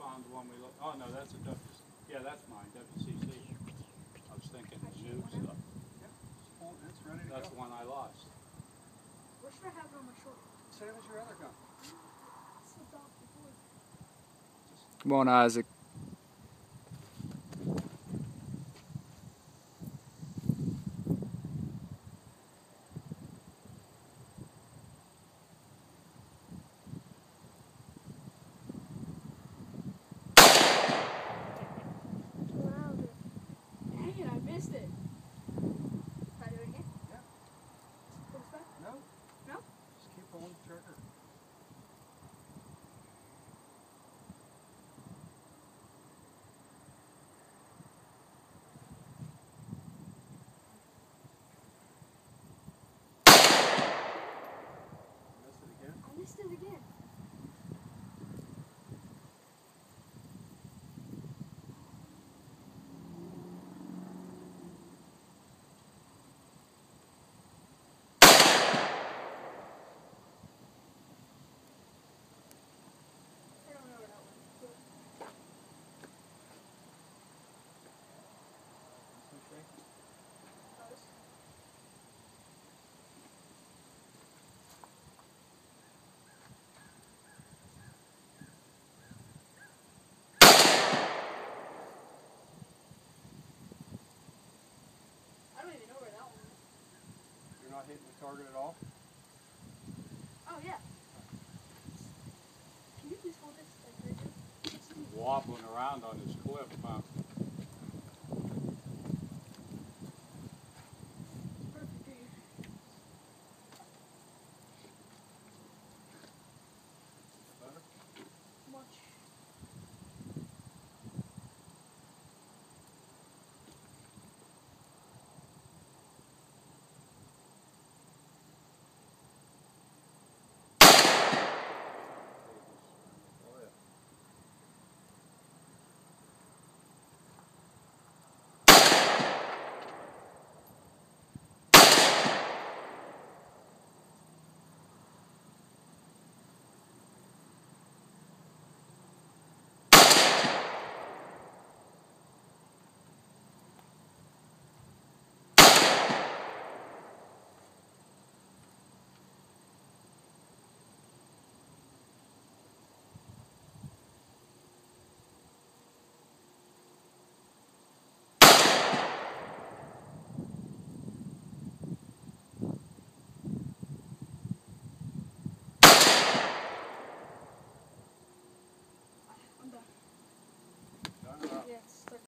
found the one we looked. Oh no, that's a yeah, that's mine. WCC. I was thinking the new stuff. Yeah, it's ready to That's go. the one I lost. Where should I have it on my shoulder? Same as your other gun. Slipped off before. Come on, Isaac. Dang it, I missed it. Try to do it again? Yeah. Pull this back? No. No? Just keep pulling the trigger. Missed it again? I missed it again. I don't know where that one is. Close. I don't even know where that one is. You're not hitting the target at all? Oh, yeah. Can you please hold this like right here? Wobbling around on this cliff, huh?